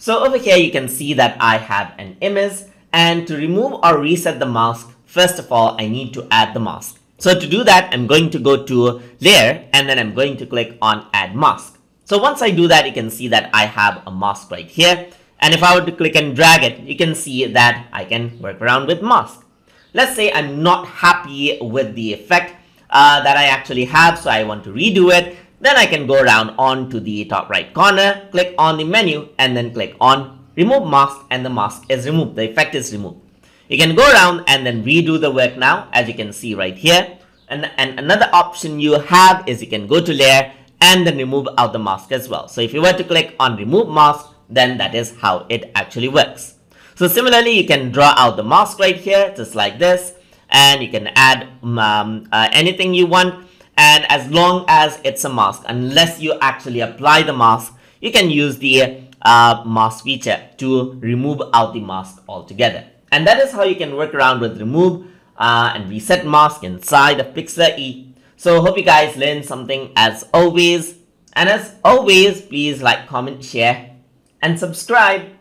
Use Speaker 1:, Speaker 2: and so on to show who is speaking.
Speaker 1: So over here, you can see that I have an image, and to remove or reset the mask, first of all, I need to add the mask. So to do that, I'm going to go to layer, and then I'm going to click on add mask. So once I do that, you can see that I have a mask right here. And if I were to click and drag it, you can see that I can work around with mask. Let's say I'm not happy with the effect that I actually have, so I want to redo it. Then I can go around onto the top right corner, click on the menu, and then click on remove mask, and the mask is removed. The effect is removed. You can go around and then redo the work now, as you can see right here. And another option you have is you can go to layer and then remove out the mask as well. So if you were to click on remove mask, then that is how it actually works. So similarly, you can draw out the mask right here, just like this, and you can add anything you want. And as long as it's a mask, unless you actually apply the mask, you can use the mask feature to remove out the mask altogether. And that is how you can work around with remove and reset mask inside of Pixlr E. So hope you guys learned something as always. And as always, please like, comment, share, and subscribe.